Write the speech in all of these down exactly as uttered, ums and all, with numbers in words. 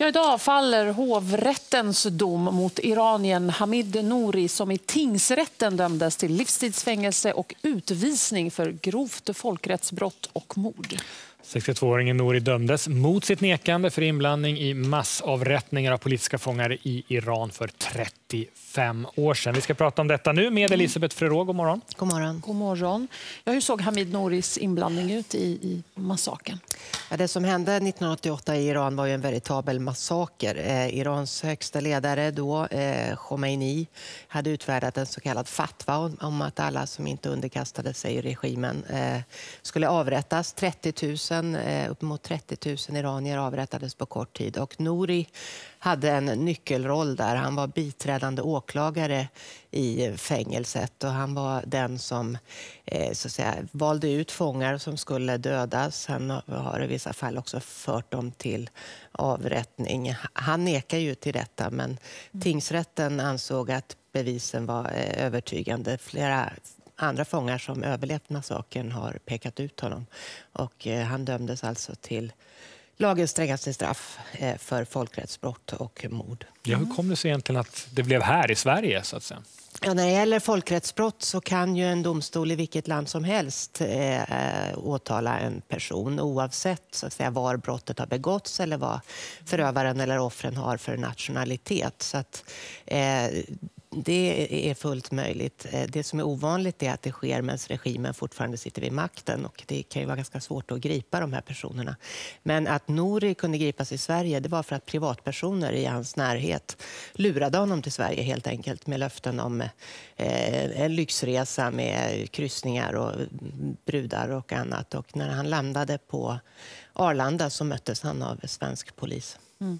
Ja, idag faller hovrättens dom mot iranien Hamid Nouri som i tingsrätten dömdes till livstidsfängelse och utvisning för grovt folkrättsbrott och mord. sextiotvååringen Nouri dömdes mot sitt nekande för inblandning i massavrättningar av politiska fångar i Iran för trettiofem år sedan. Vi ska prata om detta nu med Elisabeth Frerot. God morgon. God morgon. God morgon. Ja, hur såg Hamid Nouris inblandning ut i, i massakern? Ja, det som hände nittonhundraåttioåtta i Iran var ju en veritabel massaker. Eh, Irans högsta ledare då, eh, Khomeini, hade utfärdat en så kallad fatwa om, om att alla som inte underkastade sig regimen eh, skulle avrättas. trettio tusen, eh, upp mot trettio tusen iranier avrättades på kort tid. Och Nouri hade en nyckelroll där. Han var biträdande åklagare i fängelset och han var den som eh, så att säga, valde ut fångar som skulle dödas. Han har i vissa fall också fört dem till avrättning. Han nekar ju till detta, men tingsrätten ansåg att bevisen var eh, övertygande. Flera andra fångar som överlevt massakern har pekat ut honom och eh, han dömdes alltså till lagens strängaste straff för folkrättsbrott och mord. Ja, hur kom det sig egentligen att det blev här i Sverige så att säga? Ja, när det gäller folkrättsbrott så kan ju en domstol i vilket land som helst eh, åtala en person oavsett så att säga, var brottet har begåtts eller vad förövaren eller offren har för nationalitet. Så att, eh, det är fullt möjligt. Det som är ovanligt är att det sker medan regimen fortfarande sitter vid makten och det kan ju vara ganska svårt att gripa de här personerna. Men att Nouri kunde gripas i Sverige, det var för att privatpersoner i hans närhet lurade honom till Sverige helt enkelt med löften om eh, en lyxresa med kryssningar och brudar och annat. Och när han landade på Arlanda så möttes han av svensk polis. Mm.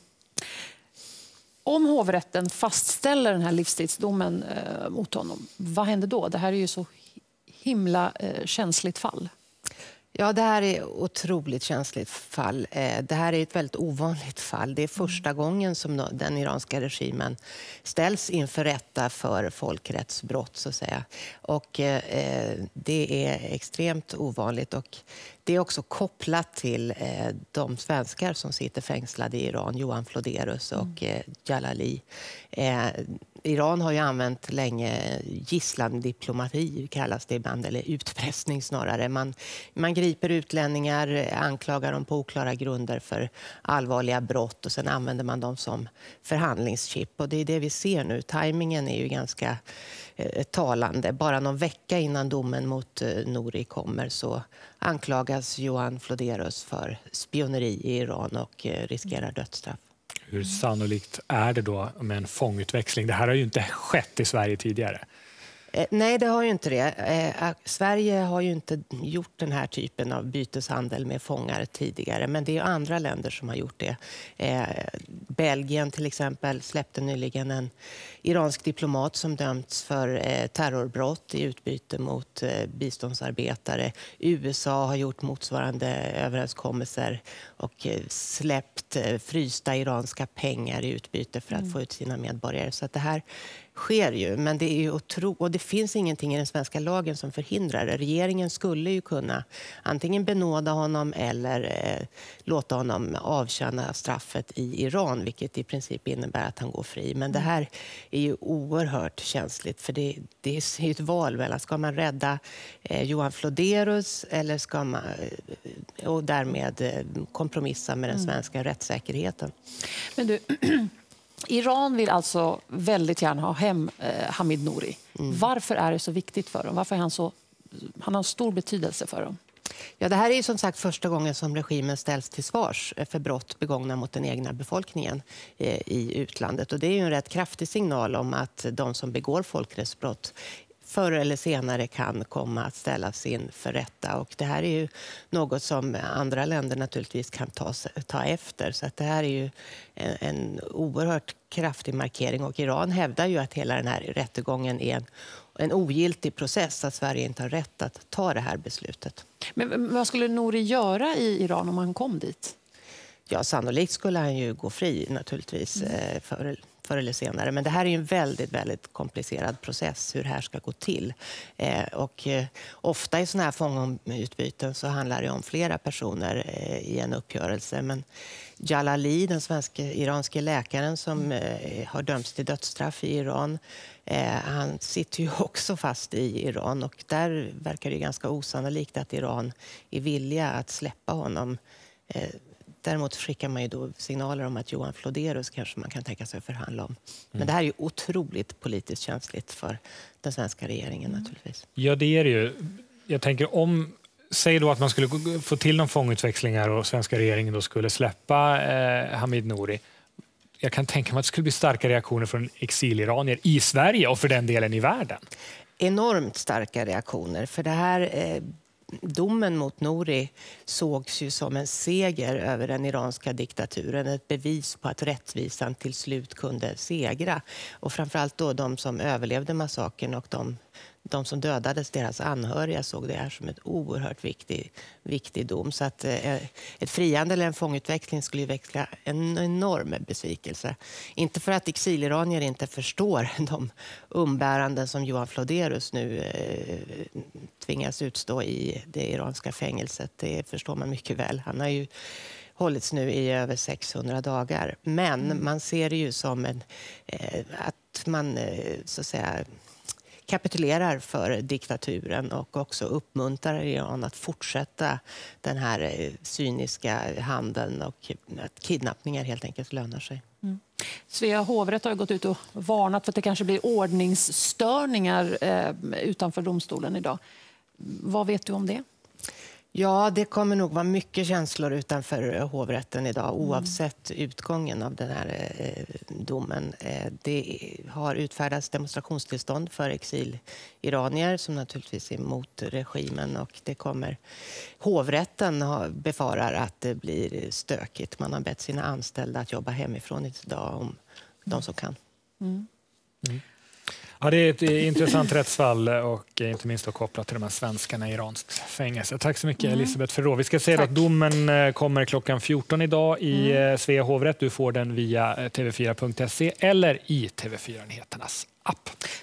Om hovrätten fastställer den här livstidsdomen eh, mot honom, vad händer då? Det här är ju så himla eh, känsligt fall. Ja, det här är ett otroligt känsligt fall. Eh, det här är ett väldigt ovanligt fall. Det är första mm. gången som den iranska regimen ställs inför rätta för folkrättsbrott, så att säga. Och eh, det är extremt ovanligt och det är också kopplat till eh, de svenskar som sitter fängslade i Iran, Johan Floderus och eh, Jalali. Eh, Iran har ju använt länge gisslandiplomati, kallas det ibland, eller utpressning snarare. Man, man griper utlänningar, anklagar dem på oklara grunder för allvarliga brott och sen använder man dem som förhandlingschip. Och det är det vi ser nu. Timingen är ju ganska eh, talande. Bara någon vecka innan domen mot eh, Nouri kommer så anklagas Johan Floderus för spioneri i Iran och eh, riskerar dödsstraff. Hur sannolikt är det då med en fångutväxling? Det här har ju inte skett i Sverige tidigare. Eh, nej, det har ju inte det. Eh, Sverige har ju inte gjort den här typen av byteshandel med fångar tidigare. Men det är andra länder som har gjort det. Eh, Belgien till exempel släppte nyligen en iransk diplomat som dömts för eh, terrorbrott i utbyte mot eh, biståndsarbetare. U S A har gjort motsvarande överenskommelser och eh, släppt eh, frysta iranska pengar i utbyte för att mm. få ut sina medborgare. Så att det här sker ju, men det är ju otro... och det finns ingenting i den svenska lagen som förhindrar det. Regeringen skulle ju kunna antingen benåda honom eller eh, låta honom avtjäna straffet i Iran, vilket i princip innebär att han går fri. Men det här är ju oerhört känsligt för det, det är ett val mellan, ska man rädda eh, Johan Floderus eller ska man eh, och därmed eh, kompromissa med den svenska mm. rättssäkerheten. Men du, Iran vill alltså väldigt gärna ha hem eh, Hamid Nouri. Mm. Varför är det så viktigt för dem? Varför är han så, han har stor betydelse för dem? Ja, det här är ju som sagt första gången som regimen ställs till svars för brott begångna mot den egna befolkningen eh, i utlandet. Och det är ju en rätt kraftig signal om att de som begår folkrättsbrott förr eller senare kan komma att ställas in för rätta. Och det här är ju något som andra länder naturligtvis kan ta, ta efter. Så att det här är ju en, en oerhört kraftig markering. Och Iran hävdar ju att hela den här rättegången är en, en ogiltig process. Att Sverige inte har rätt att ta det här beslutet. Men vad skulle Nouri göra i Iran om han kom dit? Ja, sannolikt skulle han ju gå fri naturligtvis mm. för, förr eller senare. Men det här är ju en väldigt, väldigt komplicerad process hur det här ska gå till. Eh, och eh, ofta i sådana här fångutbyten så handlar det om flera personer eh, i en uppgörelse. Men Jalali, den svenska iranske läkaren som eh, har dömts till dödsstraff i Iran, eh, han sitter ju också fast i Iran. Och där verkar det ganska osannolikt att Iran är villiga att släppa honom. Eh, Däremot skickar man ju då signaler om att Johan Flodérus kanske man kan tänka sig att förhandla om. Men mm. det här är ju otroligt politiskt känsligt för den svenska regeringen mm. naturligtvis. Ja, det är det ju. Jag tänker om, säg då att man skulle få till någon fångutväxlingar och svenska regeringen då skulle släppa eh, Hamid Nouri. Jag kan tänka mig att det skulle bli starka reaktioner från exiliranier i Sverige och för den delen i världen. Enormt starka reaktioner, för det här... Eh, Domen mot Nouri sågs ju som en seger över den iranska diktaturen. Ett bevis på att rättvisan till slut kunde segra. Och framförallt då de som överlevde massakern och de, de som dödades, deras anhöriga, såg det här som ett oerhört viktig, viktig dom. Så att eh, ett friande eller en fångutväxling skulle ju växla en enorm besvikelse. Inte för att exiliranier inte förstår de umbäranden som Johan Flodérus nu eh, tvingas utstå i det iranska fängelset. Det förstår man mycket väl. Han har ju hållits nu i över sexhundra dagar. Men mm. man ser det ju som en, eh, att man eh, så att säga kapitulerar för diktaturen och också uppmuntrar Iran att fortsätta den här eh, cyniska handeln och att kidnappningar helt enkelt lönar sig. Mm. Svea hovrätt har gått ut och varnat för att det kanske blir ordningsstörningar eh, utanför domstolen idag. Vad vet du om det? Ja, det kommer nog vara mycket känslor utanför hovrätten idag oavsett mm. utgången av den här eh, domen. Eh, det har utfärdats demonstrationstillstånd för exiliranier som naturligtvis är emot regimen, och det kommer hovrätten ha, befarar att det blir stökigt. Man har bett sina anställda att jobba hemifrån idag om de som kan. Mm. Mm. Ja, det är ett intressant rättsfall och inte minst då kopplat till de här svenskarna i iranskt fängelse. Tack så mycket, mm. Elisabeth Ferrå. Vi ska säga att domen kommer klockan fjorton idag i mm. Svea hovrätt. Du får den via t v fyra punkt se eller i T V fyra-nyheternas app.